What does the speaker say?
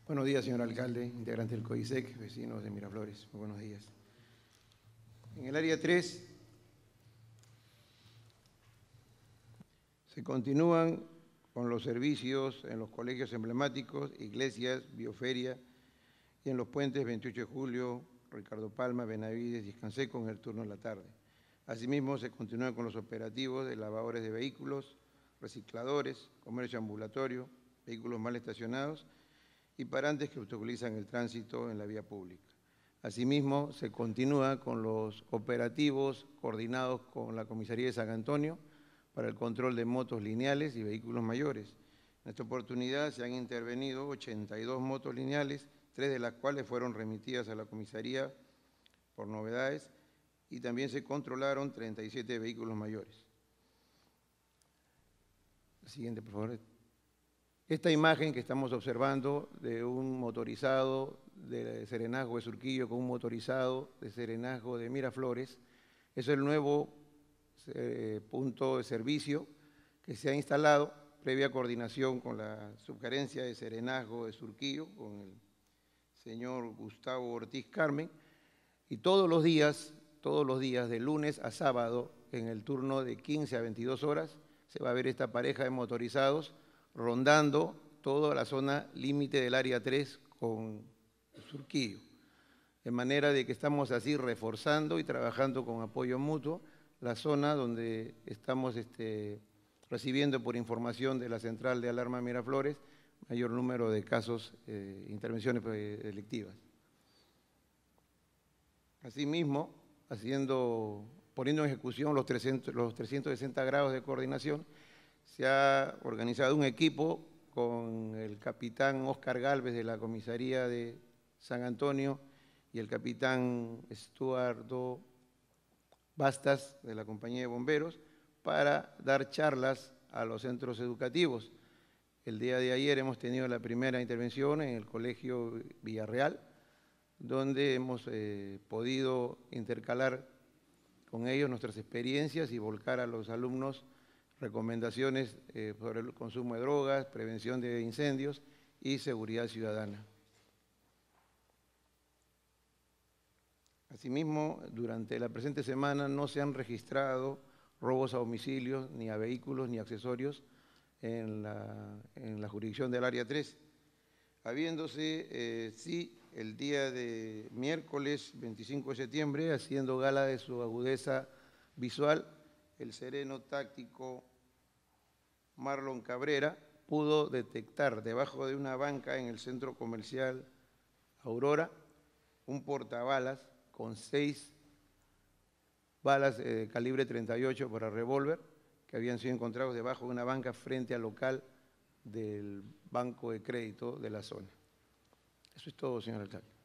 Buenos días, señor alcalde, integrante del COISEC, vecinos de Miraflores. Muy buenos días. En el área 3 se continúan con los servicios en los colegios emblemáticos, iglesias, bioferia y en los puentes 28 de julio, Ricardo Palma, Benavides y Escanseco en el turno de la tarde. Asimismo, se continúan con los operativos de lavadores de vehículos, recicladores, comercio ambulatorio, vehículos mal estacionados y parantes que obstaculizan el tránsito en la vía pública. Asimismo, se continúa con los operativos coordinados con la Comisaría de San Antonio para el control de motos lineales y vehículos mayores. En esta oportunidad se han intervenido 82 motos lineales, 3 de las cuales fueron remitidas a la comisaría por novedades, y también se controlaron 37 vehículos mayores. La siguiente, por favor. Esta imagen que estamos observando de un motorizado de Serenazgo de Surquillo con un motorizado de Serenazgo de Miraflores es el nuevo punto de servicio que se ha instalado previa coordinación con la subgerencia de Serenazgo de Surquillo, con el señor Gustavo Ortiz Carmen, y todos los días, de lunes a sábado, en el turno de 15 a 22 horas, se va a ver esta pareja de motorizados rondando toda la zona límite del área 3 con Surquillo. De manera de que estamos así reforzando y trabajando con apoyo mutuo la zona donde estamos recibiendo por información de la Central de Alarma Miraflores mayor número de casos, intervenciones delictivas. Asimismo, poniendo en ejecución los 360 grados de coordinación, se ha organizado un equipo con el capitán Óscar Gálvez de la Comisaría de San Antonio y el capitán Estuardo Bastas de la Compañía de Bomberos para dar charlas a los centros educativos. El día de ayer hemos tenido la primera intervención en el Colegio Villarreal, donde hemos podido intercalar con ellos nuestras experiencias y volcar a los alumnos recomendaciones sobre el consumo de drogas, prevención de incendios y seguridad ciudadana. Asimismo, durante la presente semana no se han registrado robos a domicilios, ni a vehículos, ni accesorios en la jurisdicción del área 3, habiéndose, sí, el día de miércoles 25 de septiembre, haciendo gala de su agudeza visual, el sereno táctico Marlon Cabrera pudo detectar debajo de una banca en el centro comercial Aurora un portabalas con 6 balas de calibre 38 para revólver que habían sido encontrados debajo de una banca frente al local del Banco de Crédito de la zona. Eso es todo, señor alcalde.